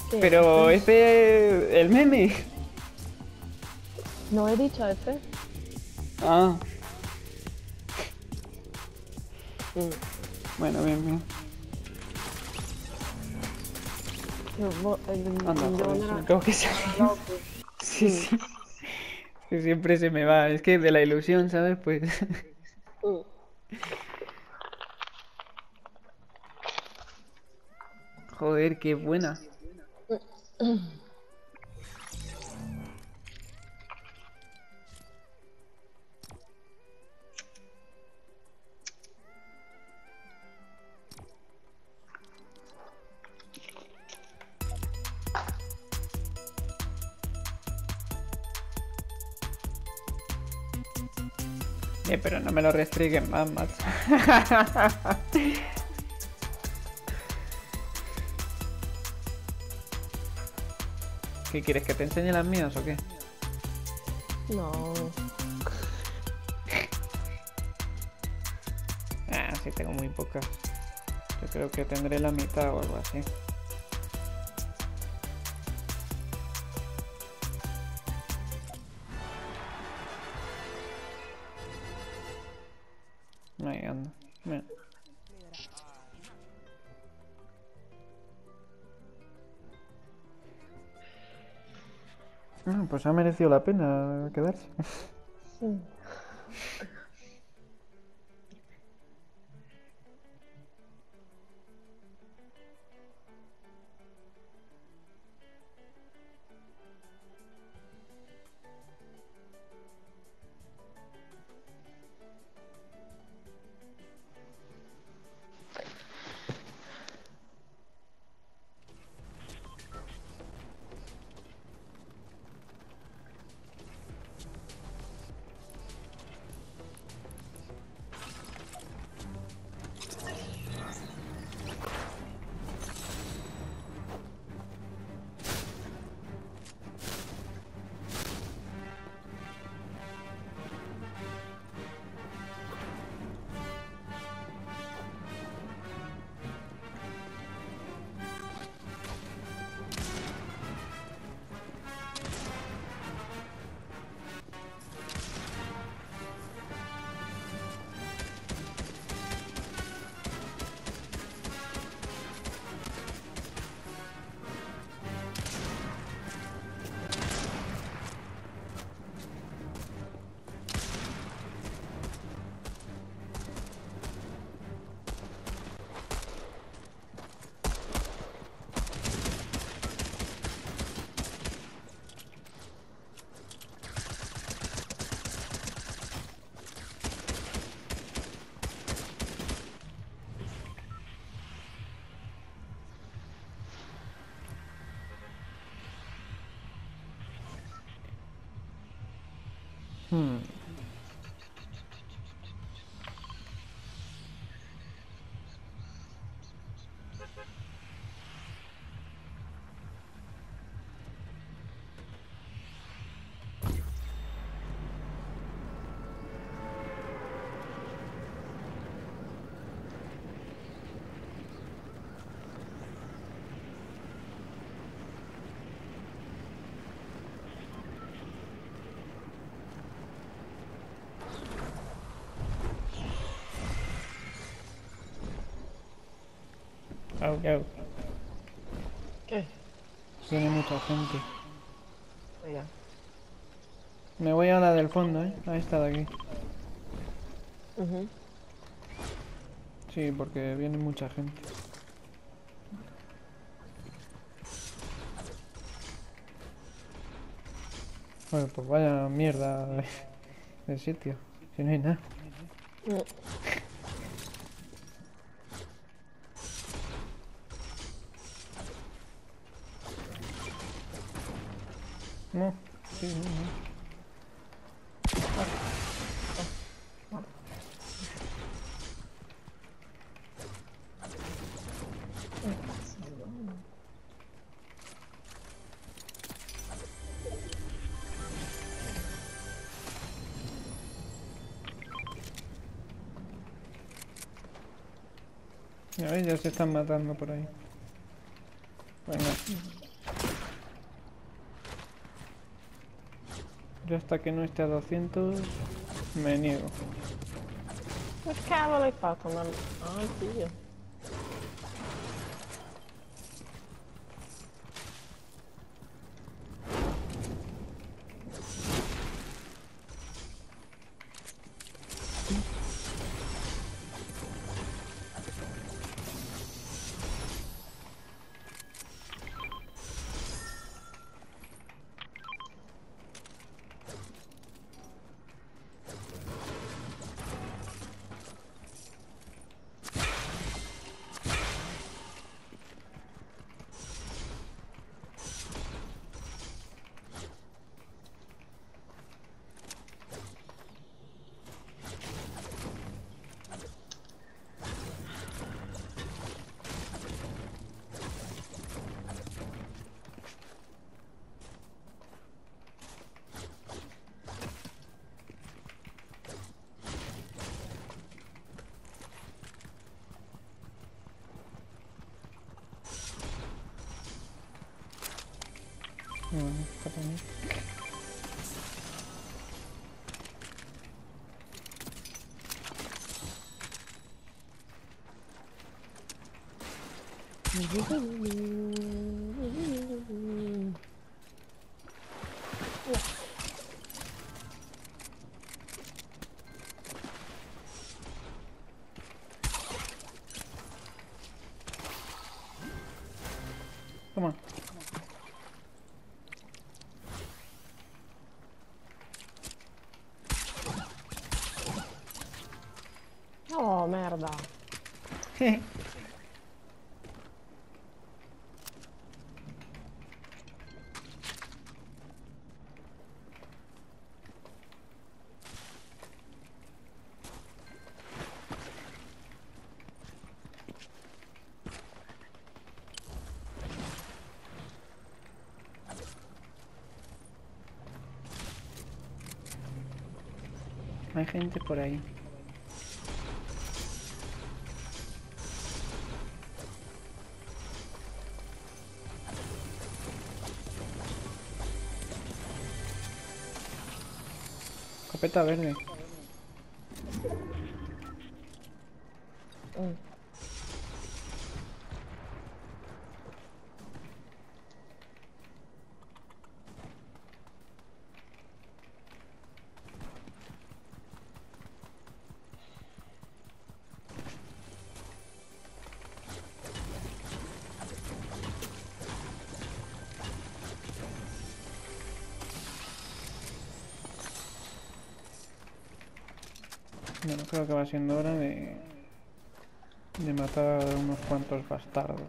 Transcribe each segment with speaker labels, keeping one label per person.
Speaker 1: ¿Qué?
Speaker 2: Pero ese... el meme.
Speaker 1: No he dicho F.
Speaker 2: Ah,
Speaker 1: Mm.
Speaker 2: bueno, bien, bien. Anda,
Speaker 1: Yo
Speaker 2: joder,
Speaker 1: no
Speaker 2: si me
Speaker 1: era...
Speaker 2: tengo que
Speaker 1: No era
Speaker 2: salir.
Speaker 1: loco.
Speaker 2: Sí,
Speaker 1: Mm,
Speaker 2: sí. Que siempre se me va. Es que de la ilusión, ¿sabes? Pues...
Speaker 1: mm.
Speaker 2: Joder, qué buena. Pero no me lo restringen más, macho. ¿Qué quieres? ¿Que te enseñe las mías o qué?
Speaker 1: No.
Speaker 2: Ah, sí, tengo muy pocas. Yo creo que tendré la mitad o algo así. Ahí anda. Mira. Ah, pues ha merecido la pena quedarse.
Speaker 1: Mm.
Speaker 2: Hmm. Au, au.
Speaker 1: ¿Qué?
Speaker 2: Viene mucha gente.
Speaker 1: Venga.
Speaker 2: Me voy a la del fondo, ¿eh? A esta de aquí.
Speaker 1: Ujú.
Speaker 2: Sí, porque viene mucha gente. Bueno, pues vaya mierda de sitio. Si no hay nada.
Speaker 1: Mm.
Speaker 2: No. Sí, no, no.
Speaker 1: ¿Qué pasa, no?
Speaker 2: Ya ves, ya se están matando por ahí. Venga. Yo hasta que no esté a 200 me niego.
Speaker 1: Che cavolo hai fatto? Ah, Dio.
Speaker 2: Bueno, para mí. Toma.
Speaker 1: Oh, merda.
Speaker 2: Hay gente por ahí. Escopeta verde.
Speaker 1: Mm.
Speaker 2: Bueno, creo que va siendo hora de matar a unos cuantos bastardos.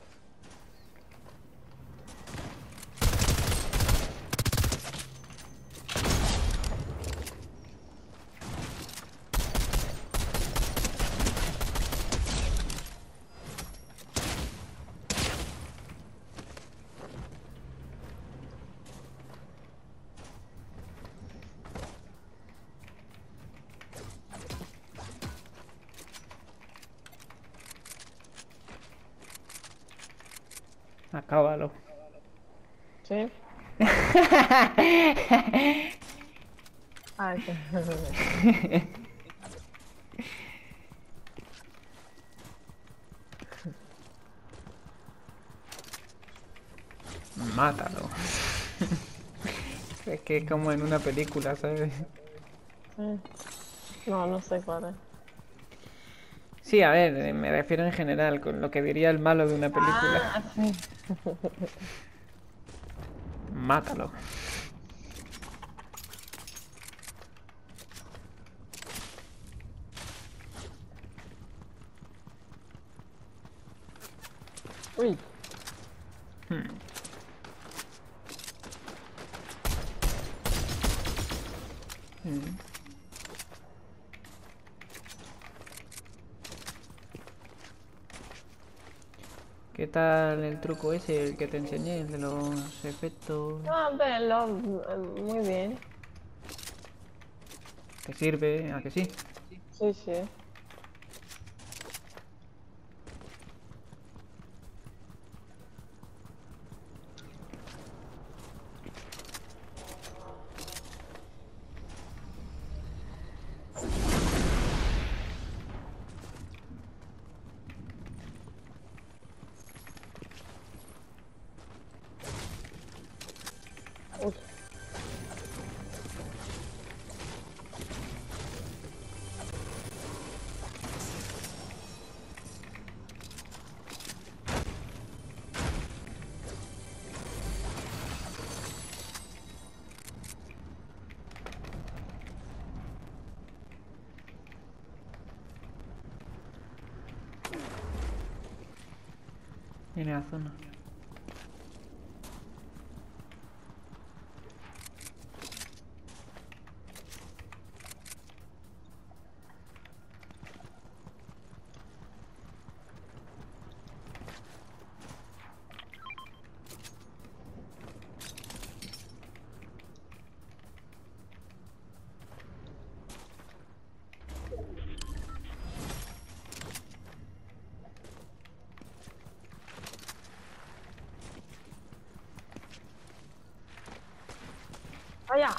Speaker 2: Acábalo.
Speaker 1: Sì? Ah, sì.
Speaker 2: Mátalo. Es que es como en una película, ¿sabes?
Speaker 1: No, non sai quale.
Speaker 2: Sí, a ver, me refiero en general, con lo que diría el malo de una película.
Speaker 1: Ah, sì.
Speaker 2: Mátalo.
Speaker 1: Ui.
Speaker 2: ¿Qué tal el truco ese, el que te enseñé, el de los efectos?
Speaker 1: Ah, bello, muy bien.
Speaker 2: ¿Te sirve? ¿A que sí?
Speaker 1: Sì, sì. Uy.
Speaker 2: Viene a la zona.
Speaker 1: ¡Vaya!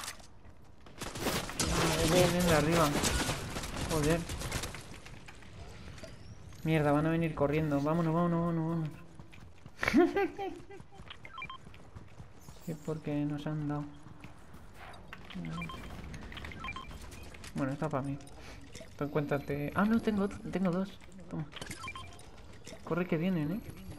Speaker 2: Vienen de arriba. Joder. Mierda, van a venir corriendo. Vámonos, vámonos, vámonos, vámonos. Sí, porque nos han dado. Bueno, está para mí. Tú encuéntrate. Ah, no, tengo dos. Toma. Corre que vienen,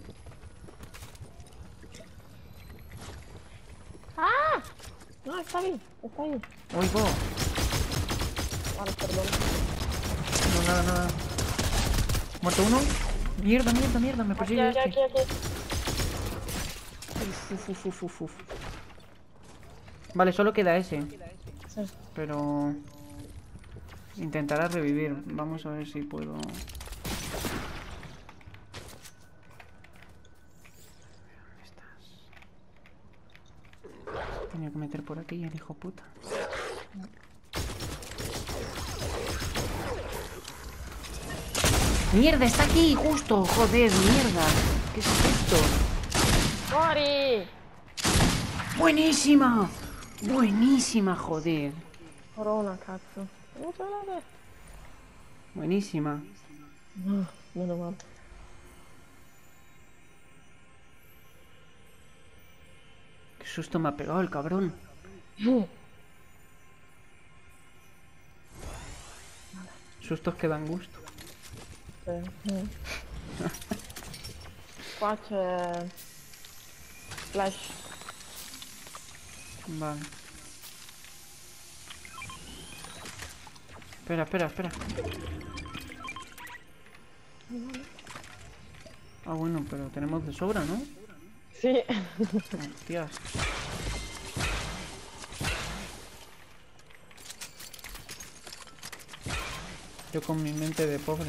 Speaker 1: ¡Ah! No, está bien, está bien.
Speaker 2: ¡Uy, go!
Speaker 1: Vale, perdón.
Speaker 2: No, nada, nada. ¿Muerto uno? Mierda, mierda, mierda, me
Speaker 1: Aquí,
Speaker 2: persigue
Speaker 1: aquí,
Speaker 2: este.
Speaker 1: aquí, aquí.
Speaker 2: Uf. Vale, solo queda ese.
Speaker 1: Sí.
Speaker 2: Pero... intentará revivir. Vamos a ver si puedo... ¿Dónde estás? Tenía que meter por aquí el hijo puta. ¡Mierda! ¡Está aquí! ¡Justo! ¡Joder! ¡Mierda! ¿Qué es esto?
Speaker 1: ¡Mori!
Speaker 2: ¡Buenísima! ¡Buenísima, joder!
Speaker 1: Corona, cazzo. Muchas gracias.
Speaker 2: Buenísima.
Speaker 1: No, meno mal.
Speaker 2: ¡Qué susto me ha pegado el cabrón! Sustos que dan gusto.
Speaker 1: Qua c'è... Flash.
Speaker 2: Vale. Espera. Ah, bueno, pero tenemos de sobra, ¿no?
Speaker 1: Sì.
Speaker 2: Hostias. Yo con mi mente de pobre.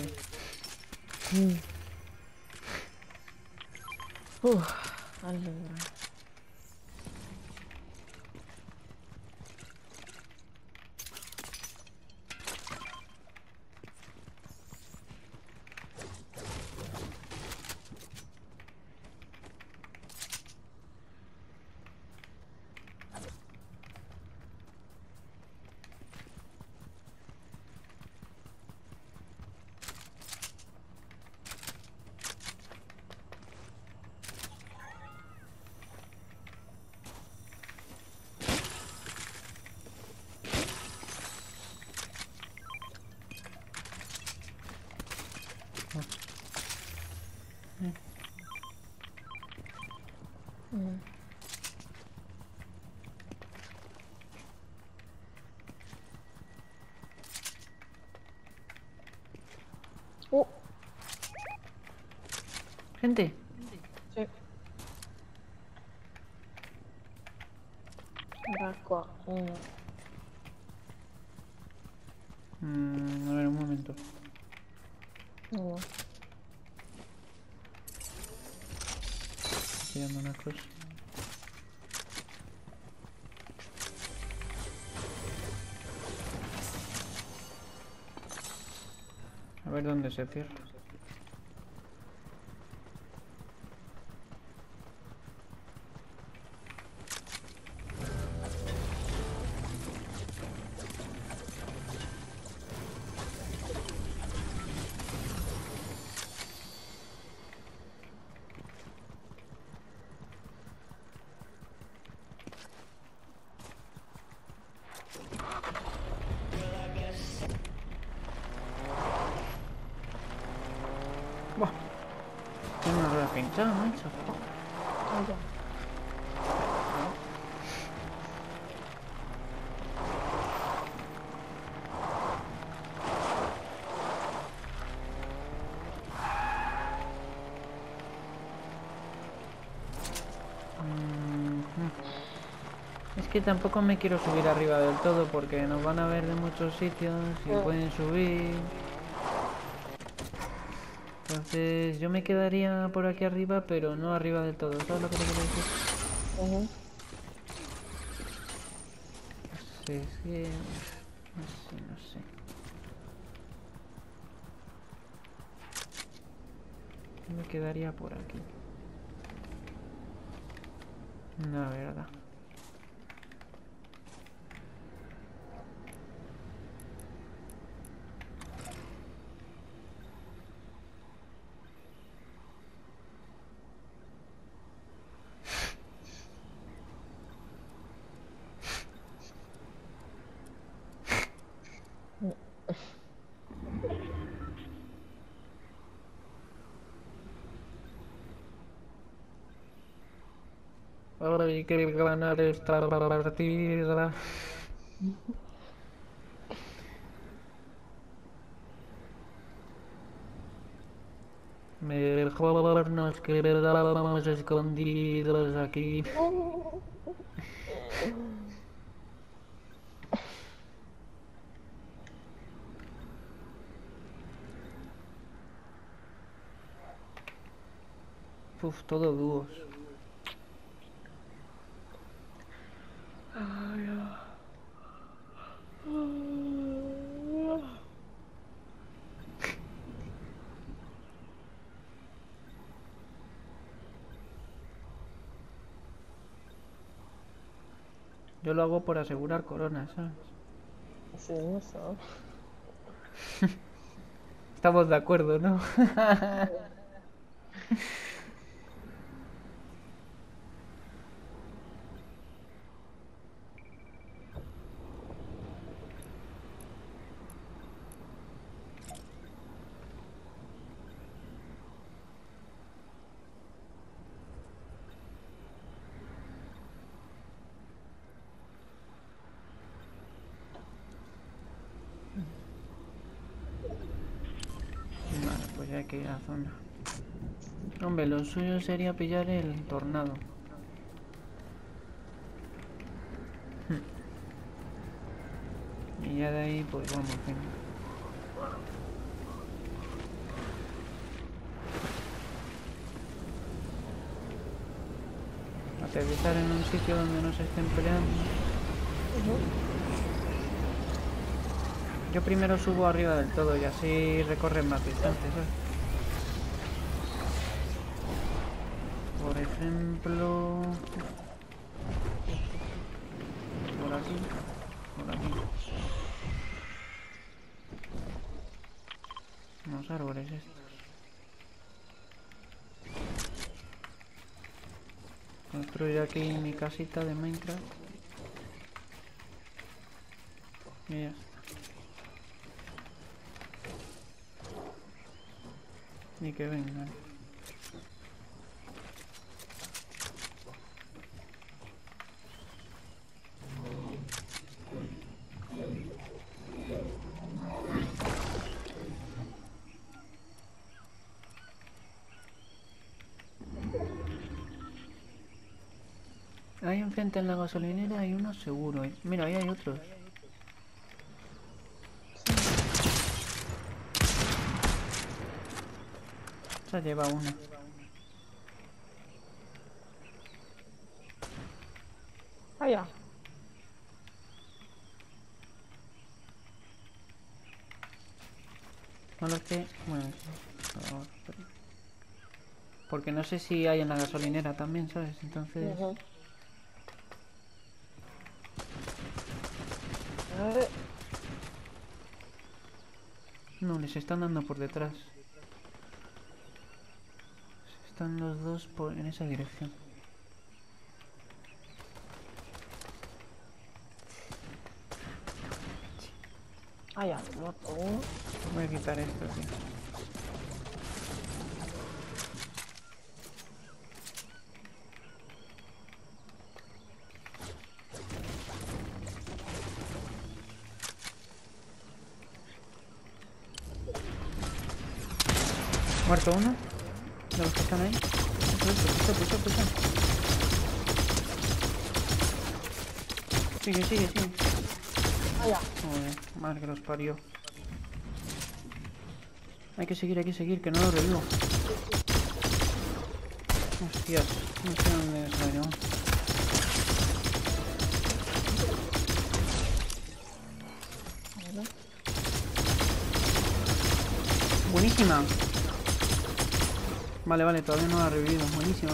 Speaker 1: Allora. Oh,
Speaker 2: Gente.
Speaker 1: sì. Da qua.
Speaker 2: A ver, un momento.
Speaker 1: No.
Speaker 2: Pillando una cosa. A ver dónde se cierra. escuchado, macho.
Speaker 1: Ah, ya.
Speaker 2: Es que tampoco me quiero subir arriba del todo porque nos van a ver de muchos sitios y pueden subir. Entonces yo me quedaría por aquí arriba, pero no arriba del todo. ¿Sabes lo que te quiero decir?
Speaker 1: Ujú.
Speaker 2: No sé, es que... No sé. Yo me quedaría por aquí. La verdad. Ahora hay que ganar esta partida. Mejor nos quedamos escondidos aquí. Uf, todo dúos. Yo lo hago por asegurar coronas, ¿sabes?
Speaker 1: Sí, eso.
Speaker 2: Estamos de acuerdo, ¿no? Vale, pues ya hay que ir a la zona. Hombre, lo suyo sería pillar el tornado. Y ya de ahí, pues vamos, venga. Aterrizar en un sitio donde no se estén peleando. Yo primero subo arriba del todo y así recorren más distancias, ¿sabes? Por ejemplo... Por aquí. Por aquí. Unos árboles estos. Construyo aquí mi casita de Minecraft. Y ya está. Y que vengan. Ahí enfrente en la gasolinera hay uno seguro. Mira, ahí hay otros. Se lleva uno.
Speaker 1: Allá.
Speaker 2: Solo que... Bueno, porque no sé si hay en la gasolinera también, ¿sabes? Entonces...
Speaker 1: Ujú. A ver.
Speaker 2: No, les están dando por detrás. Están los dos en esa dirección.
Speaker 1: Allá, mato uno.
Speaker 2: Voy a quitar esto, tío. Muerto uno. De los que están ahí. Pucha. Sigue.
Speaker 1: Vaya.
Speaker 2: Joder, madre que los parió. Hay que seguir, que no lo revivo. Hostias, no sé dónde salió. Buenísima. Vale, todavía no la ha revivido. Buenísima.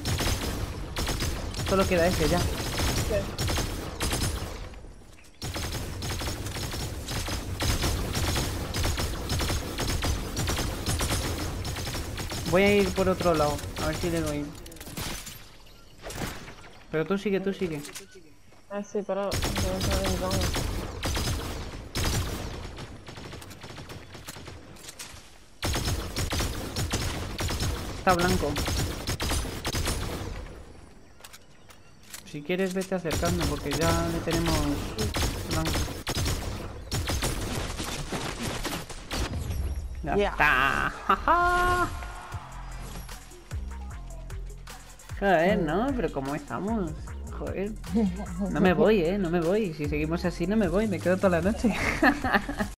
Speaker 2: Solo queda ese ya. Voy a ir por otro lado, a ver si le doy. Pero tú sigue.
Speaker 1: Sí, pero... no saben dónde.
Speaker 2: Está blanco. Si quieres vete acercando porque ya le tenemos blanco. Ya
Speaker 1: Ya.
Speaker 2: está. ¡Ja! Joder, no, pero ¿cómo estamos? Joder. No me voy, no me voy. Si seguimos así no me voy, me quedo toda la noche.